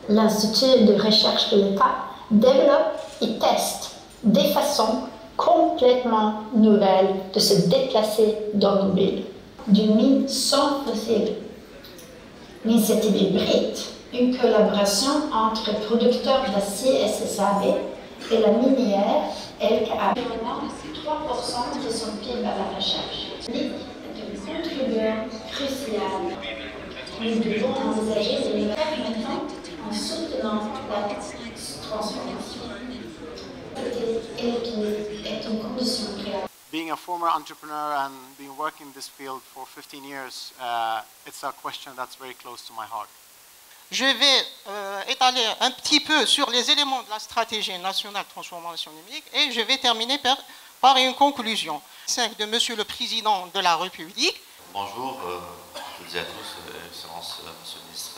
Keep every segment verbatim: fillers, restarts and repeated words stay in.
L'Institut de recherche de l'État développe et teste des façons complètement nouvelles de se déplacer dans nos villes. Du mine sans fossile. L'initiative hybride, une collaboration entre producteurs d'acier S S A B et la minière L K A B. trois pour cent de son P I B à la recherche. L'I C est un contributeur crucial. Nous devons envisager de le faire maintenant en soutenant la transformation. Et l'équilibre est une condition préalable. Being a former entrepreneur and been working in this field for fifteen years, uh, it's a question that's very close to my heart. Je vais euh, étaler un petit peu sur les éléments de la stratégie nationale de transformation numérique et je vais terminer par, par une conclusion. cinq de Monsieur le Président de la République. Bonjour, euh, je vous dis à tous, euh, Excellence, euh, Monsieur le Ministre.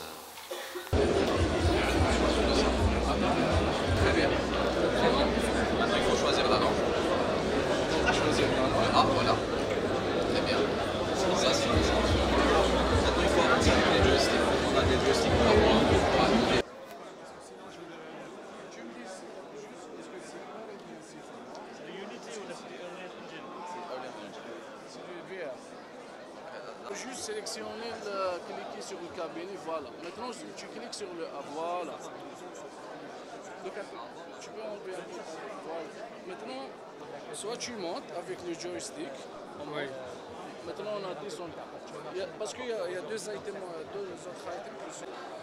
Très bien. Maintenant, il faut choisir la langue. Choisir la langue. Ah, voilà. Très bien. Ça, c'est ça. Maintenant, il faut avancer avec les joysticks. On a des joysticks pour avoir. Juste sélectionner, le, cliquer sur le cabine, voilà. Maintenant, tu cliques sur le... Ah, voilà. Donc, tu peux enlever un peu. Voilà. Maintenant, soit tu montes avec le joystick. Oui. Maintenant, on a descendu. Parce qu'il y, y a deux items, deux autres items qui sont...